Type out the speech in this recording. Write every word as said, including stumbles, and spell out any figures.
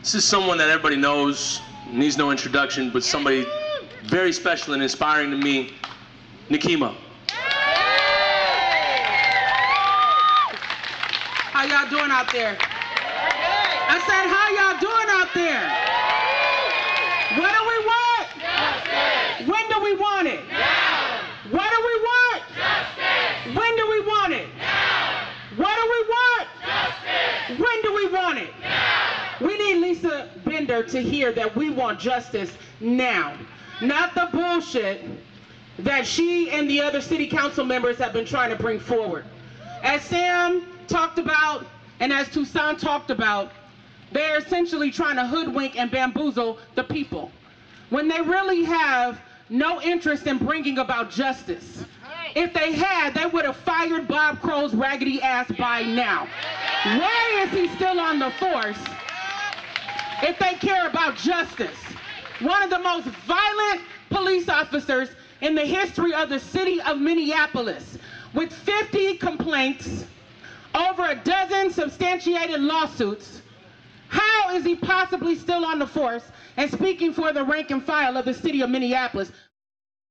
This is someone that everybody knows, needs no introduction, but somebody very special and inspiring to me, Nekima. How y'all doing out there? I said, how y'all doing out there? What do we want? Justice. When do we want it? Now. What do we want? Justice. When do we want it? Now. What do we want? Justice. When do we want it? Now. We need Lisa Bender to hear that we want justice now. Not the bullshit that she and the other city council members have been trying to bring forward. As Sam talked about, and as Toussaint talked about, they're essentially trying to hoodwink and bamboozle the people when they really have no interest in bringing about justice. If they had, they would have fired Bob Crow's raggedy ass by now. Why is he still on the force if they care about justice? One of the most violent police officers in the history of the city of Minneapolis, with fifty complaints, over a dozen substantiated lawsuits. How is he possibly still on the force and speaking for the rank and file of the city of Minneapolis?